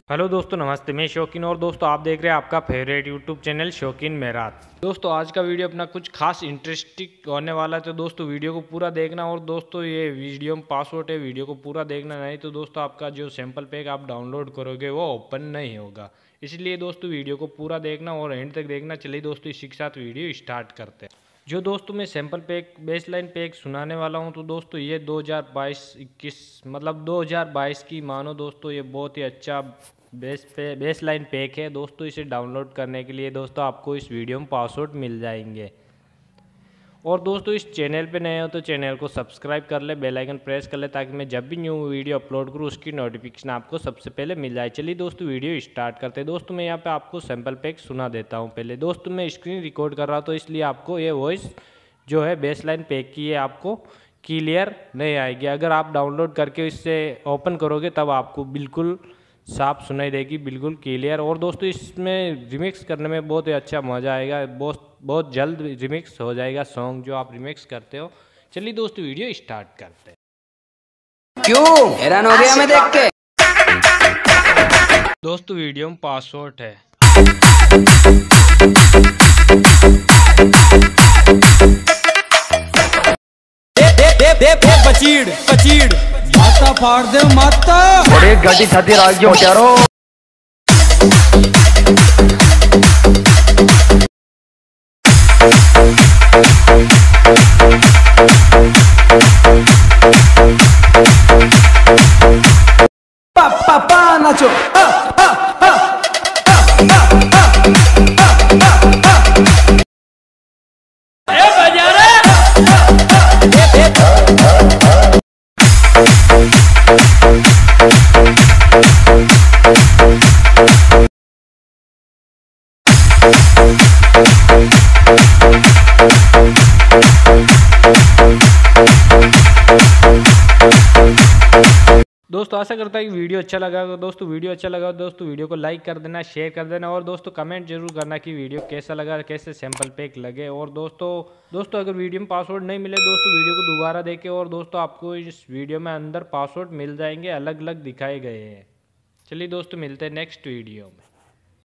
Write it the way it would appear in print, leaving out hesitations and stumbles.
Hello दोस्तों, नमस्ते। मैं शौकीन और दोस्तों आप देख रहे हैं आपका फेवरेट यूट्यूब चैनल शौकीन मेरात। दोस्तों आज का वीडियो अपना कुछ खास इंटरेस्टिंग होने वाला है, तो दोस्तों वीडियो को पूरा देखना। और दोस्तों ये वीडियो में पासवर्ड है, वीडियो को पूरा देखना, नहीं तो दोस्तों आपका जो सैंपल पैक आप डाउनलोड करोगे वो ओपन नहीं होगा। इसलिए दोस्तों वीडियो को पूरा देखना और एंड तक देखना। चलिए दोस्तों इसी के साथ वीडियो स्टार्ट करते हैं। जो दोस्तों मैं सैंपल पैक बेसलाइन पैक सुनाने वाला हूं, तो दोस्तों ये 2022-21 मतलब 2022 की मानो दोस्तों ये बहुत ही अच्छा बेसलाइन पैक है। दोस्तों इसे डाउनलोड करने के लिए दोस्तों आपको इस वीडियो में पासवर्ड मिल जाएंगे। और दोस्तों इस चैनल पे नए हो तो चैनल को सब्सक्राइब कर ले, बेल आइकन प्रेस कर ले, ताकि मैं जब भी न्यू वीडियो अपलोड करूँ उसकी नोटिफिकेशन आपको सबसे पहले मिल जाए। चलिए दोस्तों वीडियो स्टार्ट करते हैं। दोस्तों मैं यहाँ पे आपको सैंपल पैक सुना देता हूँ। पहले दोस्तों मैं स्क्रीन रिकॉर्ड कर रहा हूँ, तो इसलिए आपको ये वॉइस जो है बेसलाइन पैक की है आपको क्लियर नहीं आएगी। अगर आप डाउनलोड करके इससे ओपन करोगे तब आपको बिल्कुल साफ सुनाई देगी, बिल्कुल क्लियर। और दोस्तों इसमें रिमिक्स करने में बहुत ही अच्छा मज़ा आएगा। बहुत जल्द रिमिक्स हो जाएगा सॉन्ग जो आप रिमिक्स करते हो। चलिए दोस्तों वीडियो स्टार्ट करते हैं। क्यों हैरान हो गया मैं देख के। दोस्तों वीडियो में पासवर्ड है। पचीड़ माता फाड़ दे माता। बड़े गाड़ी छाती राग जो चारो। पापा नाचो। दोस्तों आशा करता है कि वीडियो अच्छा लगा। दोस्तों वीडियो अच्छा लगा दोस्तों वीडियो को लाइक कर देना, शेयर कर देना, और दोस्तों कमेंट जरूर करना कि वीडियो कैसा लगा, कैसे सैंपल पैक लगे। और दोस्तों अगर वीडियो में पासवर्ड नहीं मिले दोस्तों वीडियो को दोबारा देखें, और दोस्तों आपको इस वीडियो में अंदर पासवर्ड मिल जाएंगे, अलग अलग दिखाए गए हैं। चलिए दोस्तों मिलते हैं नेक्स्ट वीडियो में।